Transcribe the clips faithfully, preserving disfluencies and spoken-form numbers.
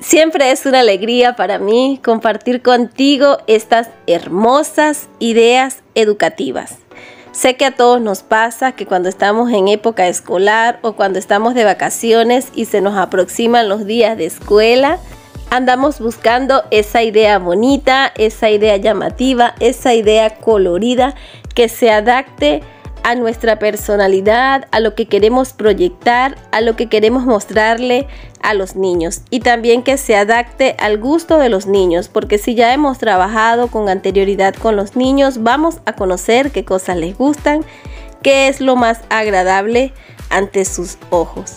Siempre es una alegría para mí compartir contigo estas hermosas ideas educativas. Sé que a todos nos pasa que cuando estamos en época escolar o cuando estamos de vacaciones y se nos aproximan los días de escuela, andamos buscando esa idea bonita, esa idea llamativa, esa idea colorida que se adapte a nuestra personalidad, a lo que queremos proyectar, a lo que queremos mostrarle a los niños, y también que se adapte al gusto de los niños, porque si ya hemos trabajado con anterioridad con los niños, vamos a conocer qué cosas les gustan, qué es lo más agradable ante sus ojos.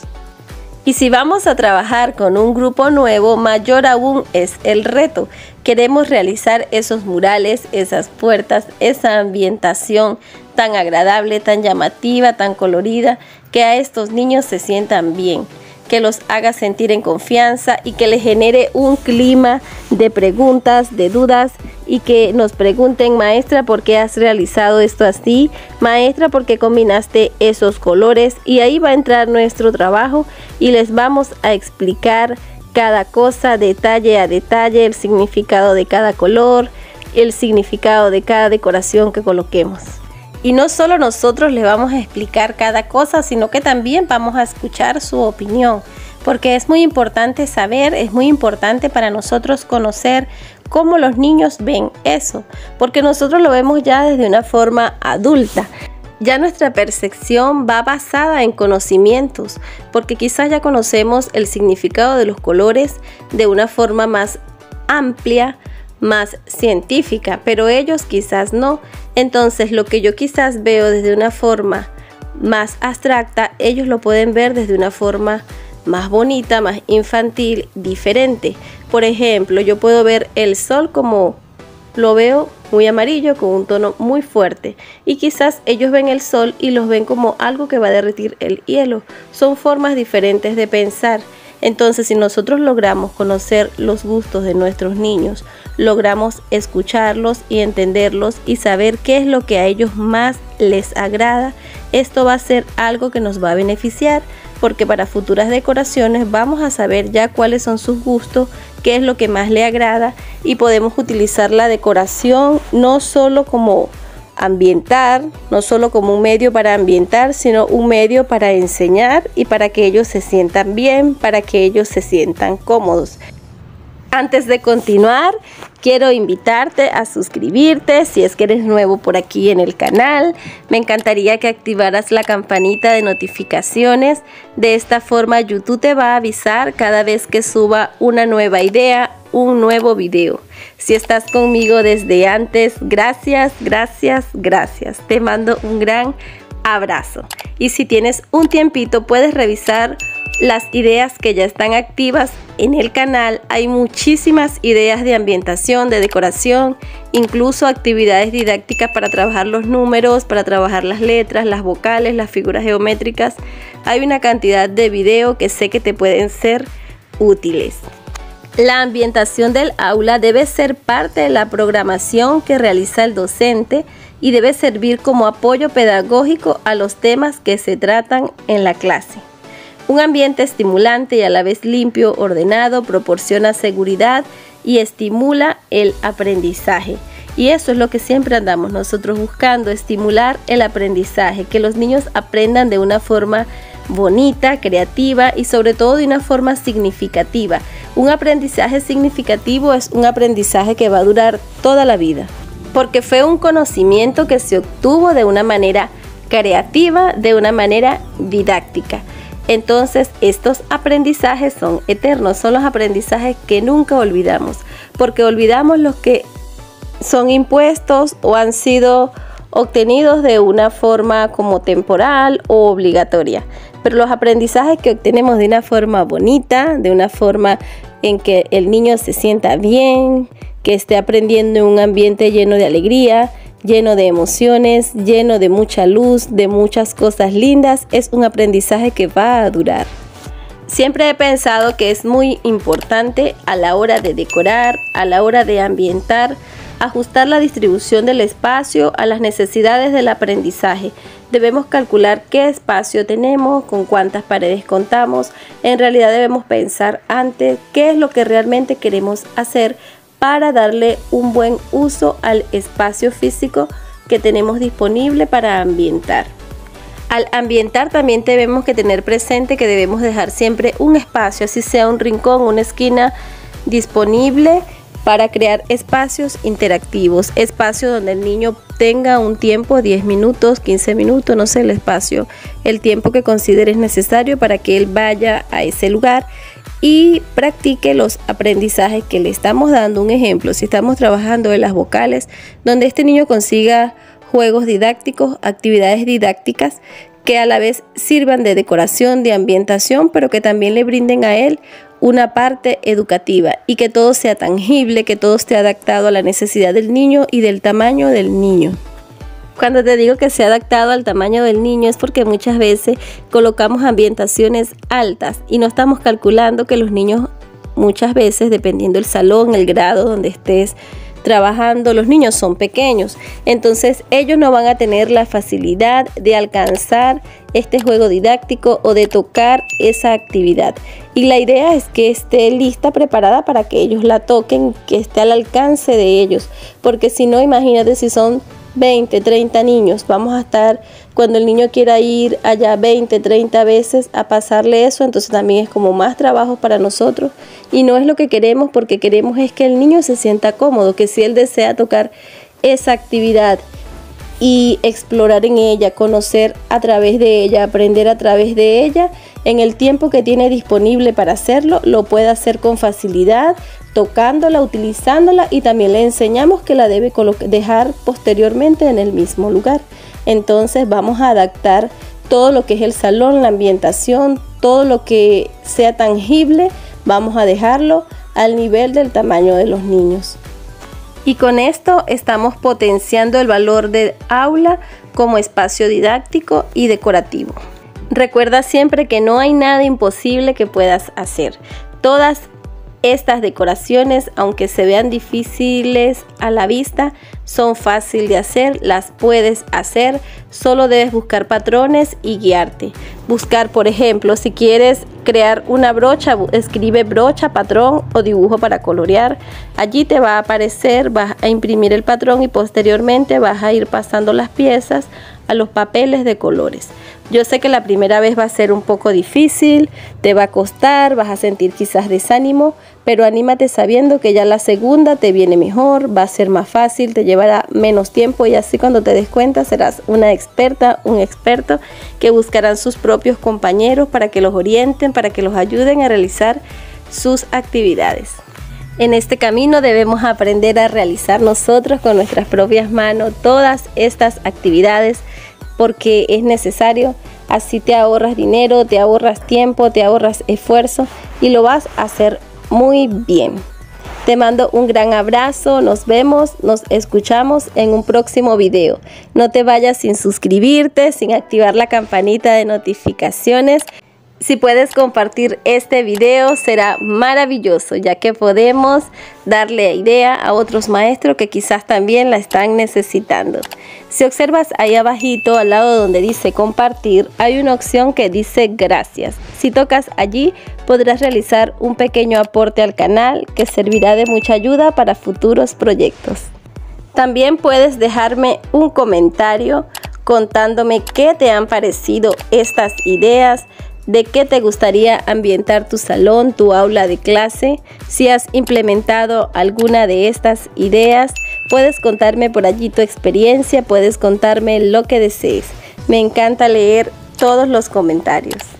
Y si vamos a trabajar con un grupo nuevo, mayor aún es el reto. Queremos realizar esos murales, esas puertas, esa ambientación tan agradable, tan llamativa, tan colorida, que a estos niños se sientan bien, que los haga sentir en confianza y que les genere un clima de preguntas, de dudas, y que nos pregunten: maestra, ¿por qué has realizado esto así? Maestra, ¿por qué combinaste esos colores? Y ahí va a entrar nuestro trabajo y les vamos a explicar cada cosa, detalle a detalle, el significado de cada color, el significado de cada decoración que coloquemos. Y no solo nosotros les vamos a explicar cada cosa, sino que también vamos a escuchar su opinión, porque es muy importante saber, es muy importante para nosotros conocer cómo los niños ven eso, porque nosotros lo vemos ya desde una forma adulta. Ya nuestra percepción va basada en conocimientos, porque quizás ya conocemos el significado de los colores de una forma más amplia, más científica, pero ellos quizás no. Entonces lo que yo quizás veo desde una forma más abstracta, ellos lo pueden ver desde una forma más bonita, más infantil, diferente. Por ejemplo, yo puedo ver el sol como lo veo muy amarillo, con un tono muy fuerte, y quizás ellos ven el sol y los ven como algo que va a derretir el hielo. Son formas diferentes de pensar. Entonces, si nosotros logramos conocer los gustos de nuestros niños, logramos escucharlos y entenderlos y saber qué es lo que a ellos más les agrada, esto va a ser algo que nos va a beneficiar, porque para futuras decoraciones vamos a saber ya cuáles son sus gustos, qué es lo que más le agrada, y podemos utilizar la decoración no solo como ambientar, no solo como un medio para ambientar, sino un medio para enseñar y para que ellos se sientan bien, para que ellos se sientan cómodos. Antes de continuar, quiero invitarte a suscribirte si es que eres nuevo por aquí en el canal. Me encantaría que activaras la campanita de notificaciones. De esta forma YouTube te va a avisar cada vez que suba una nueva idea, un nuevo video. Si estás conmigo desde antes, gracias, gracias, gracias. Te mando un gran abrazo. Y si tienes un tiempito, puedes revisar las ideas que ya están activas en el canal. Hay muchísimas ideas de ambientación, de decoración, incluso actividades didácticas para trabajar los números, para trabajar las letras, las vocales, las figuras geométricas. Hay una cantidad de videos que sé que te pueden ser útiles. La ambientación del aula debe ser parte de la programación que realiza el docente y debe servir como apoyo pedagógico a los temas que se tratan en la clase. Un ambiente estimulante y a la vez limpio, ordenado, proporciona seguridad y estimula el aprendizaje. Y eso es lo que siempre andamos nosotros buscando, estimular el aprendizaje, que los niños aprendan de una forma bonita, creativa y sobre todo de una forma significativa. Un aprendizaje significativo es un aprendizaje que va a durar toda la vida, porque fue un conocimiento que se obtuvo de una manera creativa, de una manera didáctica. Entonces estos aprendizajes son eternos, son los aprendizajes que nunca olvidamos, porque olvidamos los que son impuestos o han sido obtenidos de una forma como temporal o obligatoria. Pero los aprendizajes que obtenemos de una forma bonita, de una forma en que el niño se sienta bien, que esté aprendiendo en un ambiente lleno de alegría, lleno de emociones, lleno de mucha luz, de muchas cosas lindas, es un aprendizaje que va a durar. Siempre he pensado que es muy importante a la hora de decorar, a la hora de ambientar, Ajustar la distribución del espacio a las necesidades del aprendizaje. Debemos calcular qué espacio tenemos, con cuántas paredes contamos. En realidad debemos pensar antes qué es lo que realmente queremos hacer para darle un buen uso al espacio físico que tenemos disponible para ambientar. Al ambientar también tenemos que tener presente que debemos dejar siempre un espacio, así sea un rincón, una esquina disponible para crear espacios interactivos, espacios donde el niño tenga un tiempo, diez minutos, quince minutos, no sé, el espacio, el tiempo que consideres necesario para que él vaya a ese lugar y practique los aprendizajes que le estamos dando. Un ejemplo, si estamos trabajando en las vocales, donde este niño consiga juegos didácticos, actividades didácticas que a la vez sirvan de decoración, de ambientación, pero que también le brinden a él una parte educativa y que todo sea tangible, que todo esté adaptado a la necesidad del niño y del tamaño del niño. Cuando te digo que sea adaptado al tamaño del niño es porque muchas veces colocamos ambientaciones altas y no estamos calculando que los niños muchas veces, dependiendo del salón, el grado donde estés trabajando, los niños son pequeños, entonces ellos no van a tener la facilidad de alcanzar este juego didáctico o de tocar esa actividad, y la idea es que esté lista, preparada para que ellos la toquen, que esté al alcance de ellos, porque si no, imagínate si son veinte, treinta niños, vamos a estar, cuando el niño quiera ir allá veinte, treinta veces a pasarle eso, entonces también es como más trabajo para nosotros y no es lo que queremos, porque queremos es que el niño se sienta cómodo, que si él desea tocar esa actividad y explorar en ella, conocer a través de ella, aprender a través de ella, en el tiempo que tiene disponible para hacerlo, lo puede hacer con facilidad, tocándola, utilizándola, y también le enseñamos que la debe dejar posteriormente en el mismo lugar. Entonces vamos a adaptar todo lo que es el salón, la ambientación, todo lo que sea tangible, vamos a dejarlo al nivel del tamaño de los niños. Y con esto estamos potenciando el valor del aula como espacio didáctico y decorativo. Recuerda siempre que no hay nada imposible que puedas hacer. Todas estas decoraciones, aunque se vean difíciles a la vista, son fáciles de hacer, las puedes hacer, solo debes buscar patrones y guiarte. Buscar, por ejemplo, si quieres crear una brocha, escribe brocha, patrón o dibujo para colorear. Allí te va a aparecer, vas a imprimir el patrón y posteriormente vas a ir pasando las piezas a los papeles de colores. Yo sé que la primera vez va a ser un poco difícil, te va a costar, vas a sentir quizás desánimo, pero anímate sabiendo que ya la segunda te viene mejor, va a ser más fácil, te llevará menos tiempo y así cuando te des cuenta serás una experta, un experto que buscarán sus propios compañeros para que los orienten, para que los ayuden a realizar sus actividades. En este camino debemos aprender a realizar nosotros con nuestras propias manos todas estas actividades, porque es necesario, así te ahorras dinero, te ahorras tiempo, te ahorras esfuerzo y lo vas a hacer muy bien. Te mando un gran abrazo, nos vemos, nos escuchamos en un próximo video. No te vayas sin suscribirte, sin activar la campanita de notificaciones. Si puedes compartir este video será maravilloso, ya que podemos darle idea a otros maestros que quizás también la están necesitando. Si observas ahí abajito al lado donde dice compartir, hay una opción que dice gracias. Si tocas allí podrás realizar un pequeño aporte al canal que servirá de mucha ayuda para futuros proyectos. También puedes dejarme un comentario contándome qué te han parecido estas ideas, de qué te gustaría ambientar tu salón, tu aula de clase. Si has implementado alguna de estas ideas, puedes contarme por allí tu experiencia, puedes contarme lo que desees. Me encanta leer todos los comentarios.